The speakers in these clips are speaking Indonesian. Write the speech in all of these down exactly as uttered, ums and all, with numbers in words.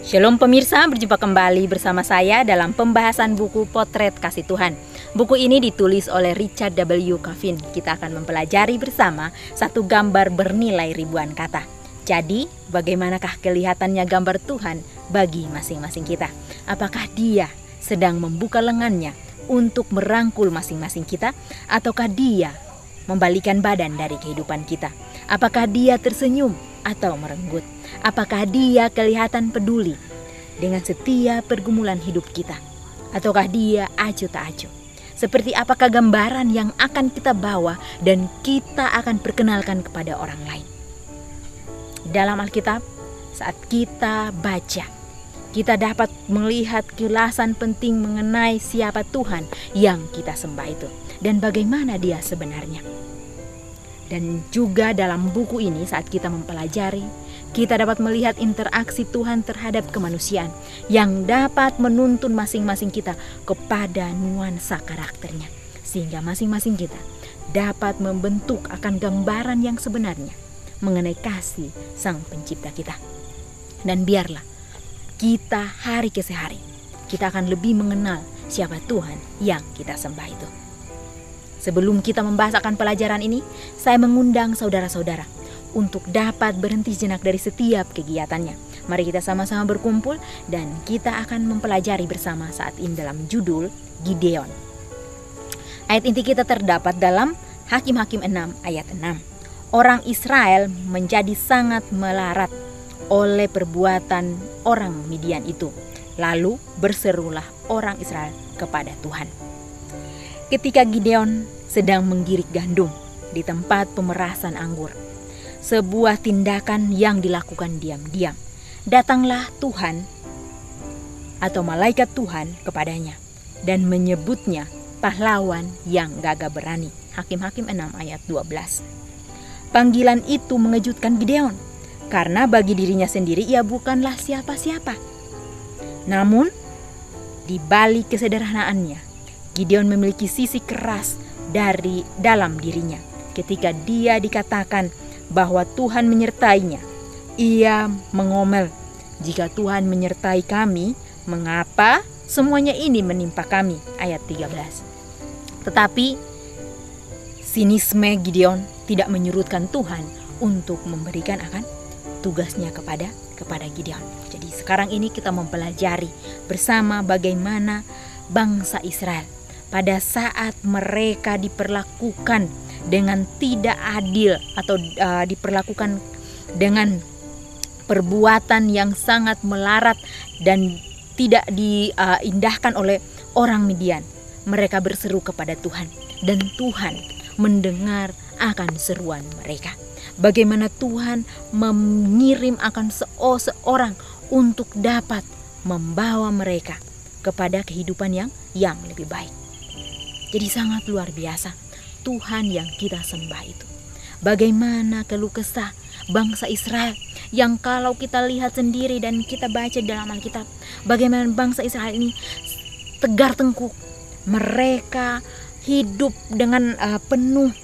Shalom pemirsa, berjumpa kembali bersama saya dalam pembahasan buku Potret Kasih Tuhan. Buku ini ditulis oleh Richard W. Kavin. Kita akan mempelajari bersama satu gambar bernilai ribuan kata. Jadi, bagaimanakah kelihatannya gambar Tuhan bagi masing-masing kita? Apakah Dia sedang membuka lengannya untuk merangkul masing-masing kita? Ataukah Dia membalikan badan dari kehidupan kita? Apakah Dia tersenyum atau merenggut? Apakah Dia kelihatan peduli dengan setiap pergumulan hidup kita? Ataukah Dia acuh tak acuh? Seperti apakah gambaran yang akan kita bawa dan kita akan perkenalkan kepada orang lain? Dalam Alkitab, saat kita baca, kita dapat melihat kilasan penting mengenai siapa Tuhan yang kita sembah itu dan bagaimana Dia sebenarnya. Dan juga dalam buku ini saat kita mempelajari, kita dapat melihat interaksi Tuhan terhadap kemanusiaan yang dapat menuntun masing-masing kita kepada nuansa karakternya. Sehingga masing-masing kita dapat membentuk akan gambaran yang sebenarnya mengenai kasih Sang Pencipta kita. Dan biarlah kita hari ke hari, kita akan lebih mengenal siapa Tuhan yang kita sembah itu. Sebelum kita membahas akan pelajaran ini, saya mengundang saudara-saudara untuk dapat berhenti sejenak dari setiap kegiatannya. Mari kita sama-sama berkumpul dan kita akan mempelajari bersama saat ini dalam judul Gideon. Ayat inti kita terdapat dalam Hakim-Hakim enam ayat enam. Orang Israel menjadi sangat melarat oleh perbuatan orang Midian itu. Lalu berserulah orang Israel kepada Tuhan. Ketika Gideon sedang menggirik gandum di tempat pemerasan anggur, sebuah tindakan yang dilakukan diam-diam, datanglah Tuhan atau malaikat Tuhan kepadanya dan menyebutnya pahlawan yang gagah berani. Hakim-Hakim enam ayat dua belas. Panggilan itu mengejutkan Gideon karena bagi dirinya sendiri ia bukanlah siapa-siapa. Namun di balik kesederhanaannya, Gideon memiliki sisi keras dari dalam dirinya. Ketika dia dikatakan bahwa Tuhan menyertainya, ia mengomel, "Jika Tuhan menyertai kami, mengapa semuanya ini menimpa kami?" Ayat tiga belas. Tetapi sinisme Gideon tidak menyurutkan Tuhan untuk memberikan akan tugasnya kepada kepada Gideon. Jadi sekarang ini kita mempelajari bersama bagaimana bangsa Israel pada saat mereka diperlakukan dengan tidak adil atau uh, diperlakukan dengan perbuatan yang sangat melarat dan tidak diindahkan oleh orang Midian. Mereka berseru kepada Tuhan dan Tuhan mendengar akan seruan mereka. Bagaimana Tuhan mengirim akan seorang untuk dapat membawa mereka kepada kehidupan yang yang lebih baik. Jadi sangat luar biasa Tuhan yang kita sembah itu. Bagaimana keluh kesah bangsa Israel yang kalau kita lihat sendiri dan kita baca dalam Alkitab, bagaimana bangsa Israel ini tegar tengkuk. Mereka hidup dengan uh, penuh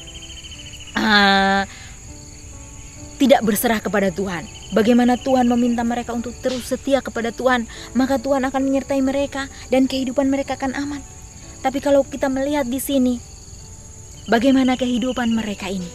uh, tidak berserah kepada Tuhan. Bagaimana Tuhan meminta mereka untuk terus setia kepada Tuhan, maka Tuhan akan menyertai mereka dan kehidupan mereka akan aman. Tapi kalau kita melihat di sini, bagaimana kehidupan mereka ini?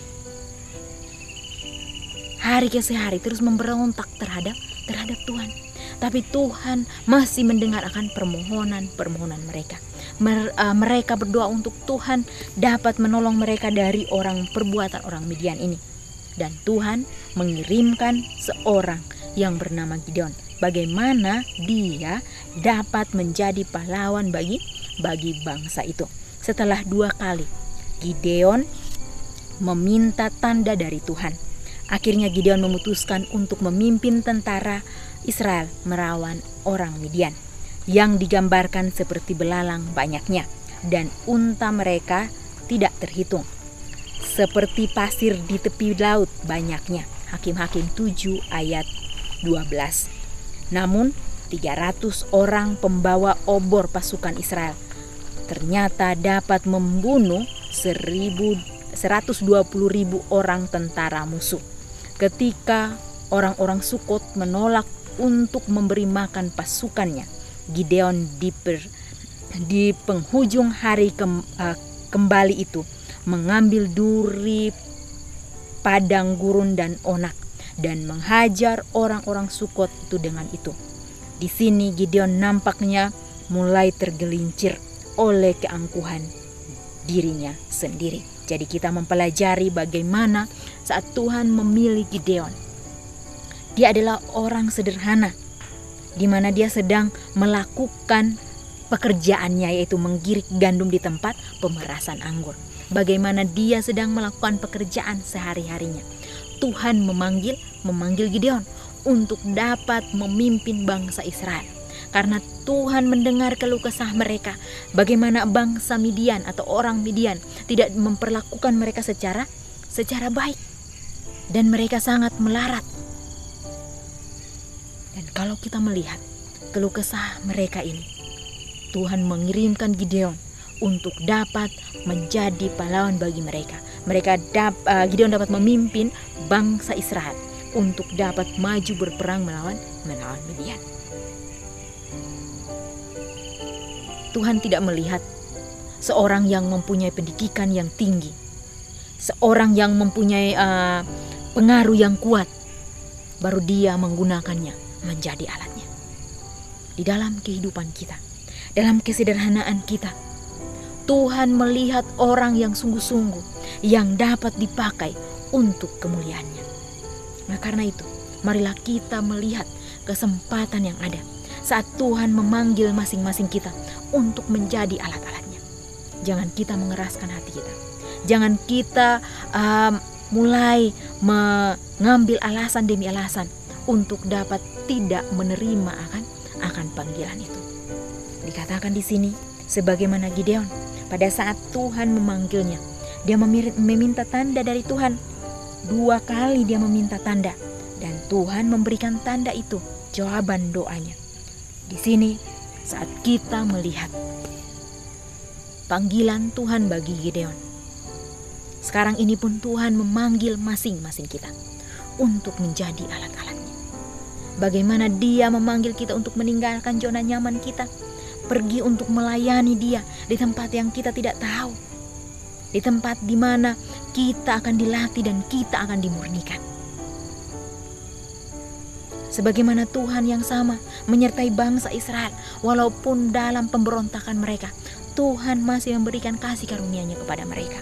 Hari ke hari terus memberontak terhadap terhadap Tuhan. Tapi Tuhan masih mendengar akan permohonan-permohonan mereka. Mer, uh, mereka berdoa untuk Tuhan dapat menolong mereka dari orang perbuatan orang Midian ini. Dan Tuhan mengirimkan seorang yang bernama Gideon. Bagaimana dia dapat menjadi pahlawan bagi bagi bangsa itu. Setelah dua kali Gideon meminta tanda dari Tuhan, akhirnya Gideon memutuskan untuk memimpin tentara Israel melawan orang Midian yang digambarkan seperti belalang banyaknya dan unta mereka tidak terhitung, seperti pasir di tepi laut banyaknya. Hakim-Hakim tujuh ayat dua belas. Namun tiga ratus orang pembawa obor pasukan Israel ternyata dapat membunuh seratus dua puluh ribu orang tentara musuh. Ketika orang-orang Sukot menolak untuk memberi makan pasukannya. Gideon di, per, di penghujung hari ke, uh, kembali itu mengambil duri, padang gurun dan onak dan menghajar orang-orang Sukot itu dengan itu. Di sini Gideon nampaknya mulai tergelincir oleh keangkuhan dirinya sendiri. Jadi kita mempelajari bagaimana saat Tuhan memilih Gideon. Dia adalah orang sederhana, di mana dia sedang melakukan pekerjaannya, yaitu menggirik gandum di tempat pemerasan anggur. Bagaimana dia sedang melakukan pekerjaan sehari-harinya. Tuhan memanggil, memanggil Gideon untuk dapat memimpin bangsa Israel. Karena Tuhan mendengar keluh kesah mereka, bagaimana bangsa Midian atau orang Midian tidak memperlakukan mereka secara secara baik, dan mereka sangat melarat. Dan kalau kita melihat keluh kesah mereka ini, Tuhan mengirimkan Gideon untuk dapat menjadi pahlawan bagi mereka. Mereka dap, uh, Gideon dapat memimpin bangsa Israel untuk dapat maju berperang melawan melawan Midian. Tuhan tidak melihat seorang yang mempunyai pendidikan yang tinggi, seorang yang mempunyai uh, pengaruh yang kuat, baru dia menggunakannya menjadi alatnya. Di dalam kehidupan kita, dalam kesederhanaan kita, Tuhan melihat orang yang sungguh-sungguh yang dapat dipakai untuk kemuliaannya. Nah, karena itu, marilah kita melihat kesempatan yang ada saat Tuhan memanggil masing-masing kita untuk menjadi alat-alatnya. Jangan kita mengeraskan hati kita. Jangan kita uh, mulai mengambil alasan demi alasan untuk dapat tidak menerima akan akan panggilan itu. Dikatakan di sini, sebagaimana Gideon, pada saat Tuhan memanggilnya, dia meminta tanda dari Tuhan. Dua kali dia meminta tanda, dan Tuhan memberikan tanda itu, jawaban doanya. Di sini, saat kita melihat panggilan Tuhan bagi Gideon, sekarang ini pun Tuhan memanggil masing-masing kita untuk menjadi alat-alatnya. Bagaimana dia memanggil kita untuk meninggalkan zona nyaman kita, pergi untuk melayani dia di tempat yang kita tidak tahu, di tempat di mana kita akan dilatih dan kita akan dimurnikan. Sebagaimana Tuhan yang sama menyertai bangsa Israel, walaupun dalam pemberontakan mereka, Tuhan masih memberikan kasih karunia-Nya kepada mereka.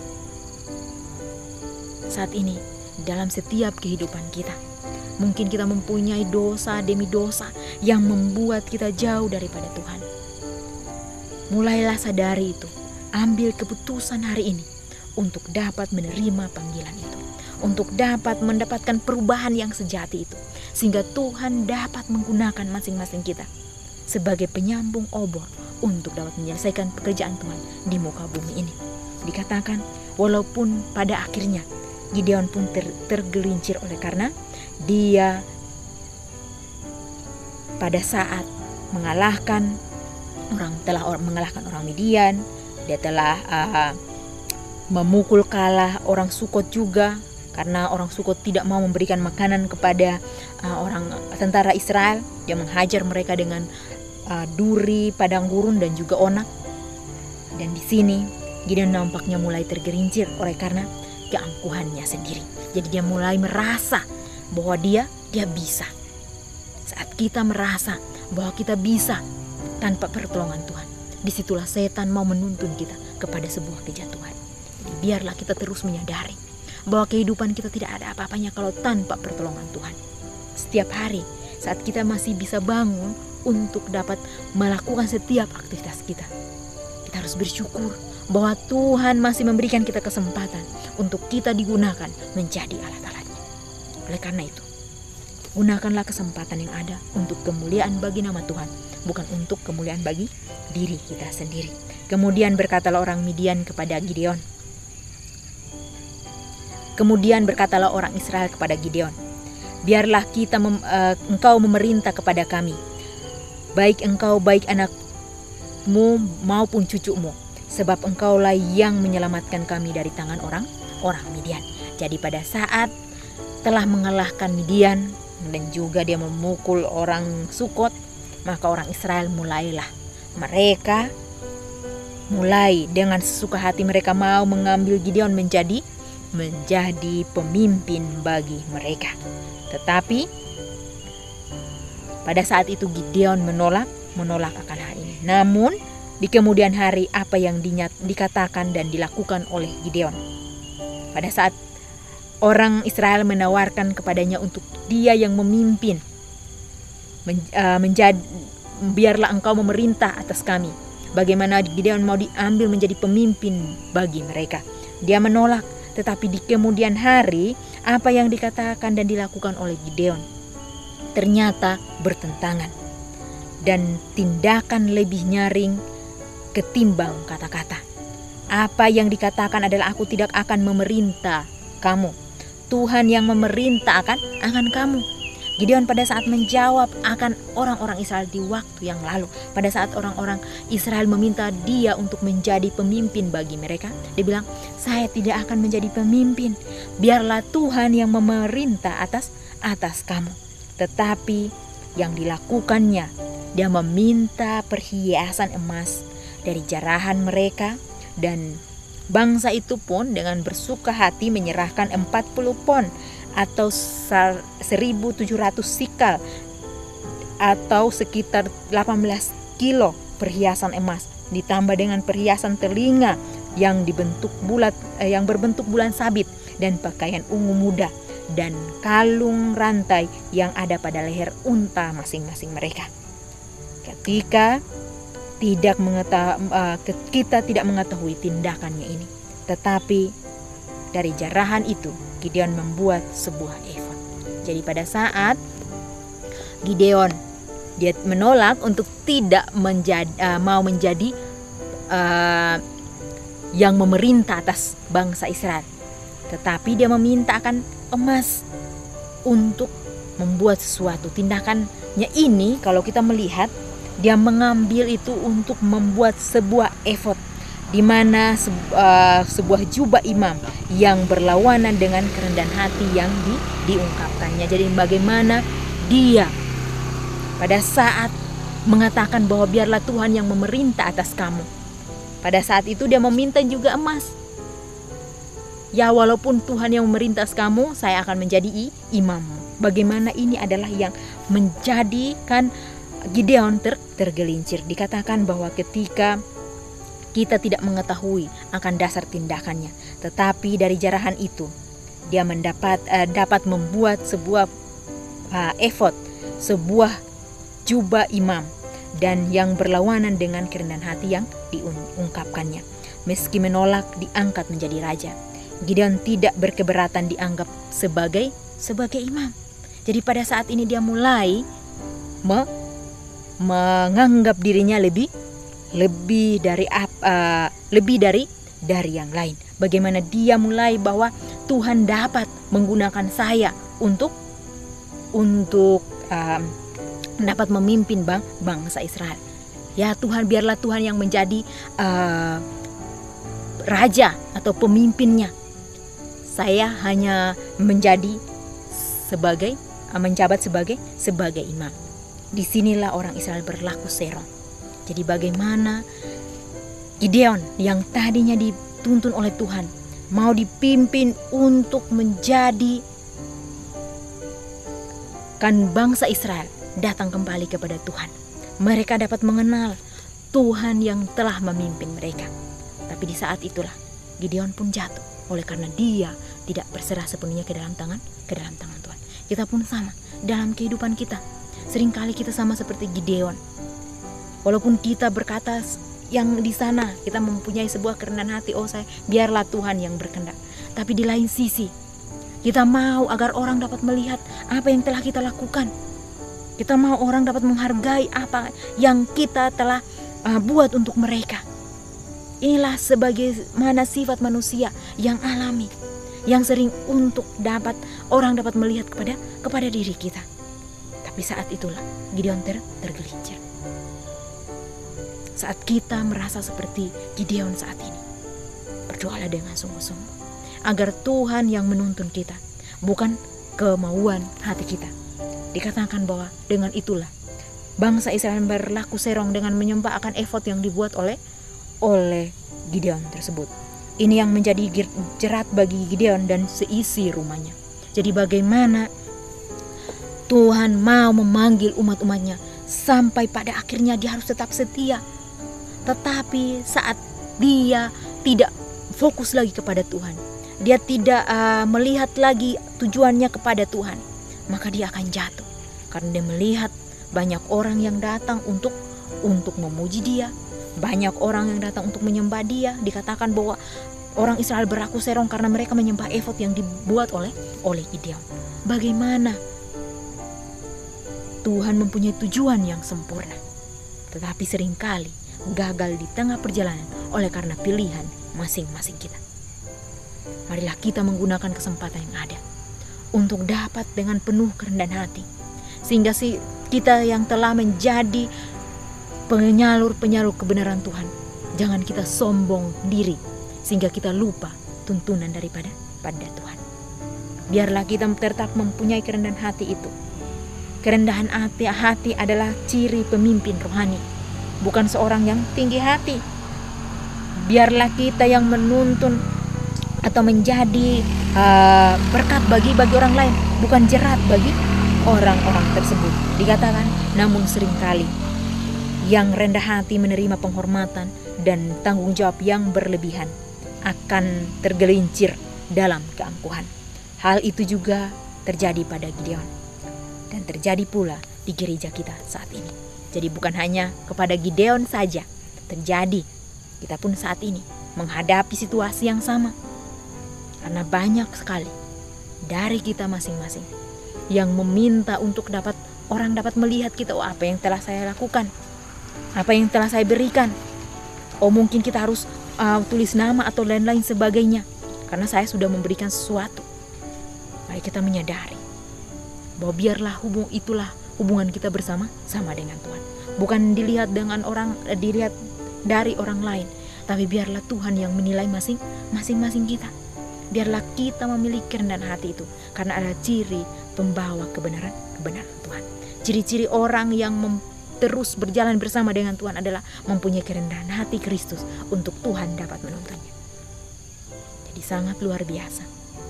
Saat ini, dalam setiap kehidupan kita, mungkin kita mempunyai dosa demi dosa yang membuat kita jauh daripada Tuhan. Mulailah sadari itu, ambil keputusan hari ini untuk dapat menerima panggilan itu, untuk dapat mendapatkan perubahan yang sejati itu, sehingga Tuhan dapat menggunakan masing-masing kita sebagai penyambung obor untuk dapat menyelesaikan pekerjaan Tuhan di muka bumi ini. Dikatakan, walaupun pada akhirnya Gideon pun ter- tergelincir oleh karena dia pada saat mengalahkan orang telah or- mengalahkan orang Midian, dia telah uh, memukul kalah orang Sukot juga, karena orang Sukot tidak mau memberikan makanan kepada uh, orang tentara Israel. Dia menghajar mereka dengan uh, duri, padang gurun dan juga onak. Dan di sini Gideon nampaknya mulai tergelincir oleh karena keangkuhannya sendiri. Jadi dia mulai merasa bahwa dia dia bisa. Saat kita merasa bahwa kita bisa tanpa pertolongan Tuhan, disitulah setan mau menuntun kita kepada sebuah kejatuhan. Jadi biarlah kita terus menyadari bahwa kehidupan kita tidak ada apa-apanya kalau tanpa pertolongan Tuhan. Setiap hari saat kita masih bisa bangun untuk dapat melakukan setiap aktivitas kita, kita harus bersyukur bahwa Tuhan masih memberikan kita kesempatan untuk kita digunakan menjadi alat-alatnya. Oleh karena itu, gunakanlah kesempatan yang ada untuk kemuliaan bagi nama Tuhan, bukan untuk kemuliaan bagi diri kita sendiri. Kemudian berkatalah orang Midian kepada Gideon, Kemudian berkatalah orang Israel kepada Gideon, biarlah kita mem, uh, engkau memerintah kepada kami, baik engkau baik anakmu maupun cucumu, sebab engkaulah yang menyelamatkan kami dari tangan orang orang Midian. Jadi pada saat telah mengalahkan Midian, dan juga dia memukul orang Sukot, maka orang Israel mulailah mereka mulai dengan sesuka hati mereka mau mengambil Gideon menjadi menjadi pemimpin bagi mereka. Tetapi pada saat itu Gideon menolak menolak akan hal ini. Namun di kemudian hari apa yang dinyat, dikatakan dan dilakukan oleh Gideon. Pada saat orang Israel menawarkan kepadanya untuk dia yang memimpin, men, uh, menjadi biarlah engkau memerintah atas kami. Bagaimana Gideon mau diambil menjadi pemimpin bagi mereka. Dia menolak, tetapi di kemudian hari apa yang dikatakan dan dilakukan oleh Gideon ternyata bertentangan dan tindakan lebih nyaring ketimbang kata-kata. Apa yang dikatakan adalah aku tidak akan memerintah kamu. Tuhan yang memerintah akan akan kamu. Gideon pada saat menjawab akan orang-orang Israel di waktu yang lalu, pada saat orang-orang Israel meminta dia untuk menjadi pemimpin bagi mereka, dia bilang, saya tidak akan menjadi pemimpin, biarlah Tuhan yang memerintah atas atas kamu. Tetapi yang dilakukannya, dia meminta perhiasan emas dari jarahan mereka, dan bangsa itu pun dengan bersuka hati menyerahkan empat puluh pon atau seribu tujuh ratus sikal atau sekitar delapan belas kilo perhiasan emas, ditambah dengan perhiasan telinga yang dibentuk bulat eh, yang berbentuk bulan sabit, dan pakaian ungu muda, dan kalung rantai yang ada pada leher unta masing-masing mereka. Ketika tidak mengetahui, uh, kita tidak mengetahui tindakannya ini, tetapi dari jarahan itu Gideon membuat sebuah efod. Jadi pada saat Gideon dia menolak untuk tidak menjadi, uh, mau menjadi uh, yang memerintah atas bangsa Israel, tetapi dia meminta akan emas untuk membuat sesuatu. Tindakannya ini kalau kita melihat, dia mengambil itu untuk membuat sebuah efod, di mana uh, sebuah jubah imam yang berlawanan dengan kerendahan hati yang di, diungkapkannya. Jadi bagaimana dia pada saat mengatakan bahwa biarlah Tuhan yang memerintah atas kamu, pada saat itu dia meminta juga emas. Ya, walaupun Tuhan yang memerintah kamu, saya akan menjadi imammu. Bagaimana ini adalah yang menjadikan Gideon ter, tergelincir. Dikatakan bahwa ketika kita tidak mengetahui akan dasar tindakannya, tetapi dari jarahan itu dia mendapat uh, dapat membuat sebuah uh, efod, sebuah jubah imam, dan yang berlawanan dengan kerendahan hati yang diungkapkannya. Meski menolak diangkat menjadi raja, Gideon tidak berkeberatan dianggap sebagai sebagai imam. Jadi pada saat ini dia mulai me, menganggap dirinya lebih lebih dari uh, lebih dari dari yang lain. Bagaimana dia mulai bahwa Tuhan dapat menggunakan saya untuk untuk um, dapat memimpin bang, bangsa Israel. Ya Tuhan, biarlah Tuhan yang menjadi uh, raja atau pemimpinnya. Saya hanya menjadi sebagai uh, menjabat sebagai sebagai imam. Disinilah orang Israel berlaku serong. Jadi bagaimana Gideon yang tadinya dituntun oleh Tuhan mau dipimpin untuk menjadi kan bangsa Israel datang kembali kepada Tuhan. Mereka dapat mengenal Tuhan yang telah memimpin mereka. Tapi di saat itulah Gideon pun jatuh oleh karena dia tidak berserah sepenuhnya ke dalam tangan ke dalam tangan Tuhan. Kita pun sama dalam kehidupan kita. Seringkali kita sama seperti Gideon. Walaupun kita berkata yang di sana kita mempunyai sebuah kerendahan hati, oh saya biarlah Tuhan yang berkehendak. Tapi di lain sisi kita mau agar orang dapat melihat apa yang telah kita lakukan. Kita mau orang dapat menghargai apa yang kita telah uh, buat untuk mereka. Inilah sebagaimana sifat manusia yang alami, yang sering untuk dapat orang dapat melihat kepada kepada diri kita. Tapi saat itulah Gideon ter, tergelincir. Saat kita merasa seperti Gideon saat ini, berdoalah dengan sungguh-sungguh agar Tuhan yang menuntun kita, bukan kemauan hati kita, dikatakan bahwa dengan itulah bangsa Israel berlaku serong dengan menyembah akan efod yang dibuat oleh oleh Gideon tersebut. Ini yang menjadi jerat bagi Gideon dan seisi rumahnya. Jadi bagaimana Tuhan mau memanggil umat-umatnya sampai pada akhirnya dia harus tetap setia. Tetapi saat dia tidak fokus lagi kepada Tuhan, dia tidak uh, melihat lagi tujuannya kepada Tuhan, maka dia akan jatuh. Karena dia melihat banyak orang yang datang untuk untuk memuji dia, banyak orang yang datang untuk menyembah dia. Dikatakan bahwa orang Israel berlaku serong karena mereka menyembah efod yang dibuat oleh oleh Gideon. Bagaimana Tuhan mempunyai tujuan yang sempurna, tetapi seringkali gagal di tengah perjalanan oleh karena pilihan masing-masing kita. Marilah kita menggunakan kesempatan yang ada untuk dapat dengan penuh kerendahan hati, sehingga si kita yang telah menjadi penyalur-penyalur kebenaran Tuhan, jangan kita sombong diri sehingga kita lupa tuntunan daripada pada Tuhan. Biarlah kita tetap mempunyai kerendahan hati itu. Kerendahan hati, hati adalah ciri pemimpin rohani, bukan seorang yang tinggi hati. Biarlah kita yang menuntun atau menjadi uh, berkat bagi bagi orang lain, bukan jerat bagi orang-orang tersebut. Dikatakan, namun seringkali yang rendah hati menerima penghormatan dan tanggung jawab yang berlebihan akan tergelincir dalam keangkuhan. Hal itu juga terjadi pada Gideon dan terjadi pula di gereja kita saat ini. Jadi bukan hanya kepada Gideon saja terjadi, kita pun saat ini menghadapi situasi yang sama. Karena banyak sekali dari kita masing-masing yang meminta untuk dapat orang dapat melihat kita, oh apa yang telah saya lakukan, apa yang telah saya berikan. Oh mungkin kita harus uh, tulis nama atau lain-lain sebagainya, karena saya sudah memberikan sesuatu. Mari kita menyadari bahwa biarlah hubung itulah hubungan kita bersama sama dengan Tuhan. Bukan dilihat dengan orang, eh, dilihat dari orang lain, tapi biarlah Tuhan yang menilai masing masing-masing kita. Biarlah kita memiliki kerendahan hati itu, karena ada ciri pembawa kebenaran kebenaran Tuhan. Ciri-ciri orang yang mem- terus berjalan bersama dengan Tuhan adalah mempunyai kerendahan hati Kristus untuk Tuhan dapat menuntunnya. Jadi sangat luar biasa.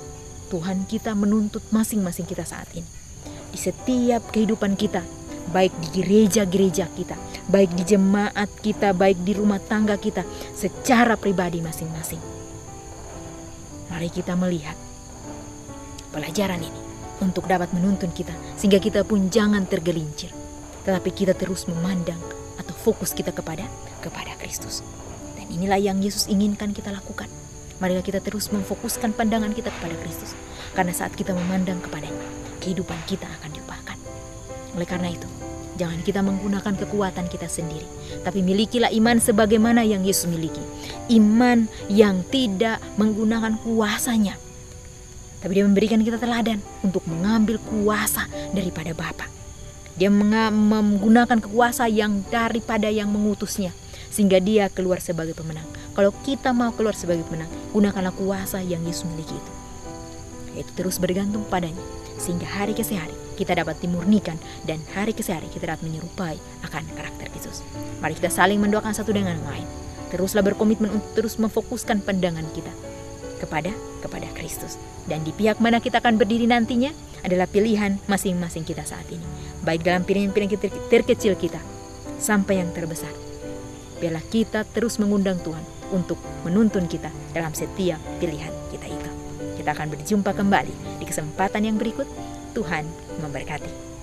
Tuhan kita menuntut masing-masing kita saat ini. Di setiap kehidupan kita, baik di gereja-gereja kita, baik di jemaat kita, baik di rumah tangga kita, secara pribadi masing-masing. Mari kita melihat pelajaran ini untuk dapat menuntun kita, sehingga kita pun jangan tergelincir, tetapi kita terus memandang atau fokus kita kepada kepada Kristus. Dan inilah yang Yesus inginkan kita lakukan. Marilah kita terus memfokuskan pandangan kita kepada Kristus, karena saat kita memandang kepadanya, kehidupan kita akan diubahkan. Oleh karena itu, jangan kita menggunakan kekuatan kita sendiri, tapi milikilah iman sebagaimana yang Yesus miliki. Iman yang tidak menggunakan kuasanya, tapi dia memberikan kita teladan untuk mengambil kuasa daripada Bapa. Dia menggunakan kekuasa yang daripada yang mengutusnya, sehingga dia keluar sebagai pemenang. Kalau kita mau keluar sebagai pemenang, gunakanlah kuasa yang Yesus miliki itu, yaitu terus bergantung padanya, sehingga hari ke hari kita dapat dimurnikan, dan hari ke hari kita dapat menyerupai akan karakter Yesus. Mari kita saling mendoakan satu dengan yang lain. Teruslah berkomitmen untuk terus memfokuskan pandangan kita kepada kepada Kristus. Dan di pihak mana kita akan berdiri nantinya adalah pilihan masing-masing kita saat ini. Baik dalam pilihan-pilihan ter- terkecil kita sampai yang terbesar. Biarlah kita terus mengundang Tuhan untuk menuntun kita dalam setiap pilihan kita itu. Kita akan berjumpa kembali di kesempatan yang berikut. Tuhan memberkati.